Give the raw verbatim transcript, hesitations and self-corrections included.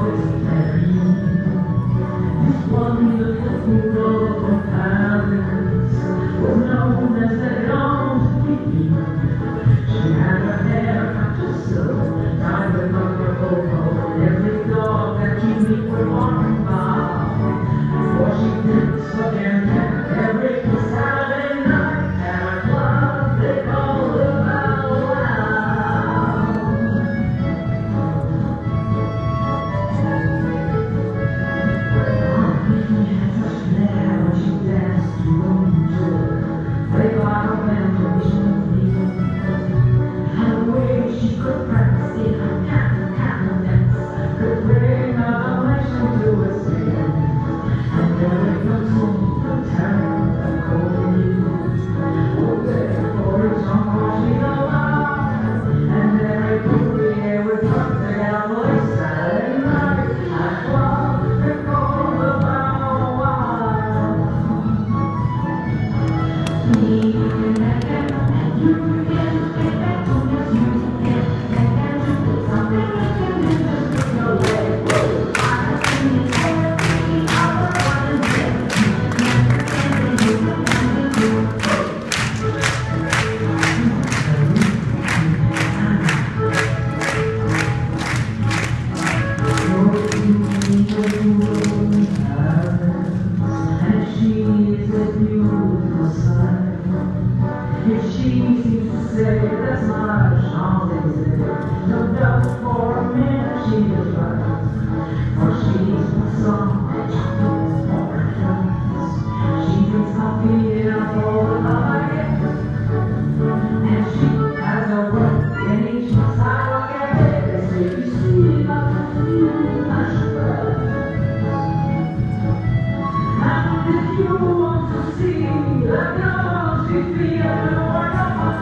This wonderful poodle from Paris was known as the Long Kitty. She had her hair cut to silk, tied with rubber cocoa. Every dog that you meet would walk by, for she did so damn every Saturday night at a club they call the Bow Wow. Oh, Whitney had such flair when she danced to Rolling Joe. They got a band to and the way she could practice in her cat cat dance could bring another nation to a sing. And there they come home from town and cold news. Oh, there for a song while she alive. And every booty with her together voice Saturday night at club they call the Bow Wow. Me and that girl and you again, get back on this music again. That girl just did something that you did just took your way. Whoa, I have seen it every hour and day. And you can find it. And she is a beautiful sight. If she seems to say that's not a Champs-Elysees, no doubt for a minute she is right. For she's my song and chocolates for her friends. She drinks coffee in a bowl of baguette, and she has a work in each sidewalk area. They say you see like a few lush birds. And if you want to see the girls you feel, you're